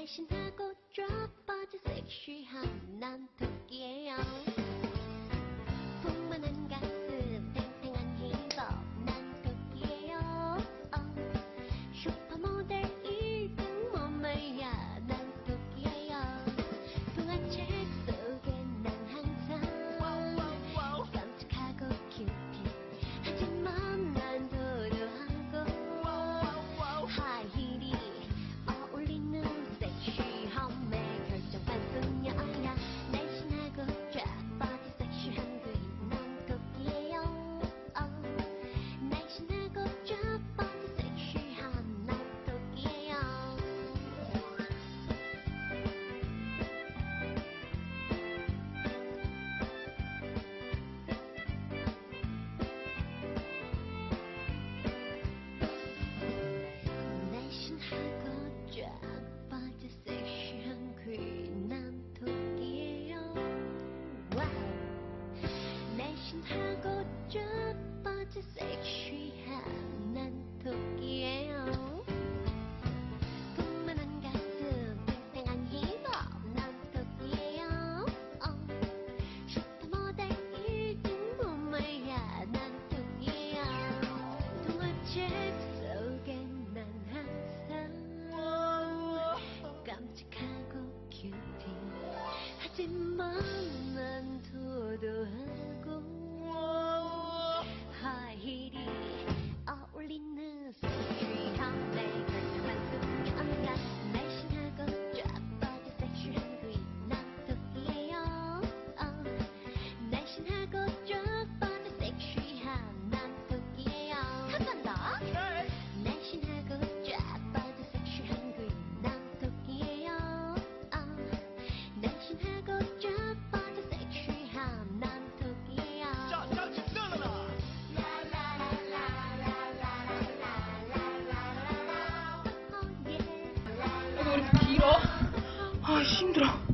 날씬하고 쫙 빠져 섹시한 난 토끼예요. 풍만한 가슴 탱탱한 힙업 난 토끼예요. 슈퍼모델 1등 몸매야 난 토끼예요. 동화책 속에 난 항상 깜찍하고 큐티 하지만 난 도도하고 하이힐이 어울리는 섹시함의 결정판 소녀야. 날씬하고 쫙 빠져 섹시한 그린 난 토끼예요. 날씬하고 쫙 빠져 섹시한 난 토끼예요. 날씬하고 쫙 빠져 섹시한 그린 난 토끼예요. 와우. 날씬하고 쫙 빠져 섹시한 난 토끼예요. 풍만한 가슴 탱탱한 힙업 난 토끼예요. 슈퍼모델 1등 몸매야 난 토끼예요. 동화책 속에 난 항상 깜찍하고 큐티 하지만 난 도도하고 하이힐이 어울리는 섹시함의 결정판 소녀야. 날씬하고 쫙 빠져 섹시한 그린 난 토끼예요. 날씬하고 쫙 빠져 섹시한 난 토끼예요. 한 번 더. 날씬하고 쫙 빠져 섹시한 그린 난 토끼예요. 날씬하고 쫙 빠져 섹시한 난 토끼예요. 왜 이렇게 길어? 아, 힘들어.